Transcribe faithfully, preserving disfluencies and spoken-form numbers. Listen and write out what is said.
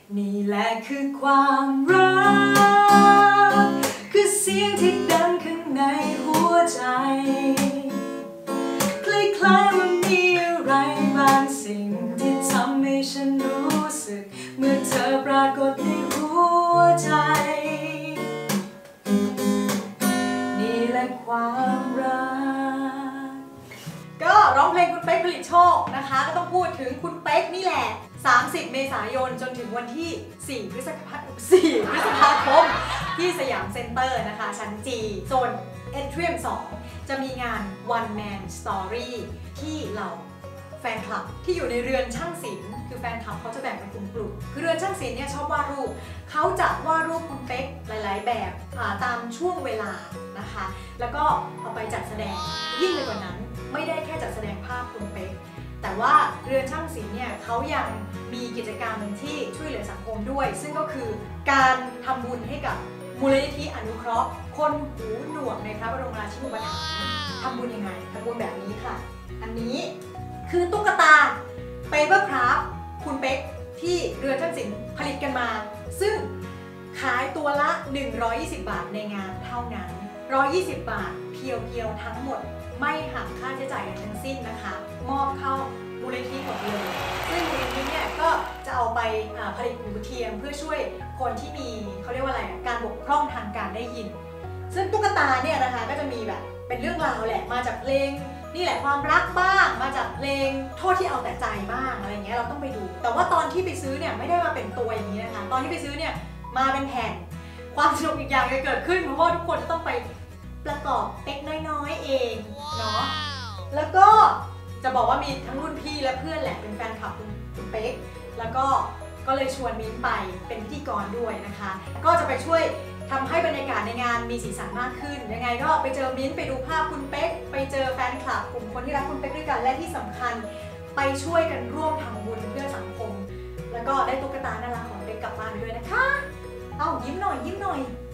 นี่แหละคือความรักคือเสียงที่ดังข้างในหัวใจคล้ายๆว่ามีอะไรบางสิ่งที่ทำให้ฉันรู้สึกเมื่อเธอปรากฏในหัวใจนี่แหละความรักก็ร้องเพลงคุณเป๊กผลิตโชคนะคะก็ต้องพูดถึงคุณเป๊กนี่แหละสามสิบเมษายนจนถึงวันที่สี่พฤษภาคมสี่พฤษภาคมที่สยามเซ็นเตอร์นะคะชั้น G โซน Atrium สองจะมีงาน One Man Story ที่เราแฟนคลับที่อยู่ในเรือนช่างศิลป์คือแฟนคลับเขาจะแบ่งเป็นกลุ่มๆคือเรือนช่างศิลป์เนี่ยชอบวาดรูปเขาจะวาดรูปคุณเป๊กหลายๆแบบตามช่วงเวลานะคะแล้วก็เอาไปจัดแสดงยิ่งไปกว่านั้นไม่ได้แค่จัดแสดงภาพคุณเป๊กแต่ว่าเรือนช่างศิลป์เนี่ยเขายังมีกิจกรรมที่ช่วยเหลือสังคมด้วยซึ่งก็คือการทำบุญให้กับมูลนิธิอนุเคราะห์คนหูหนวกในพระบรมราชูปถัมภ์ทำบุญยังไงทำบุญแบบนี้ค่ะอันนี้คือตุ๊กตา Paper Craft คุณเป๊กที่เรือนช่างศิลป์ผลิตกันมาซึ่งขายตัวละหนึ่งร้อยยี่สิบบาทในงานเท่านั้นหนึ่งร้อยยี่สิบบาทเพียวๆทั้งหมดไม่หักค่าใช้จ่ายอะไรทั้งสิ้นนะคะมอบเข้ามูลนิธิหมดเลยซึ่งมูลนิธิเนี่ยก็จะเอาไปผลิตหูเทียมเพื่อช่วยคนที่มีเขาเรียกว่าอะไรการบกพร่องทางการได้ยินซึ่งตุ๊กตาเนี่ยนะคะก็จะมีแบบเป็นเรื่องราวแหละมาจากเพลงนี่แหละความรักบ้างมาจากเพลงโทษที่เอาแต่ใจบ้างอะไรเงี้ยเราต้องไปดูแต่ว่าตอนที่ไปซื้อเนี่ยไม่ได้มาเป็นตัวอย่างนี้นะคะตอนที่ไปซื้อเนี่ยมาเป็นแผ่นความสนุกอีกอย่างจะเกิดขึ้นเพราะว่าทุกคนจะต้องไปประกอบเล็กน้อยๆเองเนาะแล้วก็จะบอกว่ามีทั้งรุ่นพี่และเพื่อนแหละเป็นแฟนคลับคุณเป๊กแล้วก็ก็เลยชวนมิ้นไปเป็นพิธีกรด้วยนะคะก็จะไปช่วยทำให้บรรยากาศในงานมีสีสันมากขึ้นยังไงก็ไปเจอมิ้นไปดูภาพคุณเป๊กไปเจอแฟนคลับกลุ่มคนที่รักคุณเป๊กด้วยกันและที่สำคัญไปช่วยกันร่วมทำบุญเพื่อสังคมแล้วก็ได้ตุ๊กตาน่ารักของเป๊กกลับบ้านไปด้วยนะคะเอ้ายิ้มหน่อยยิ้มหน่อย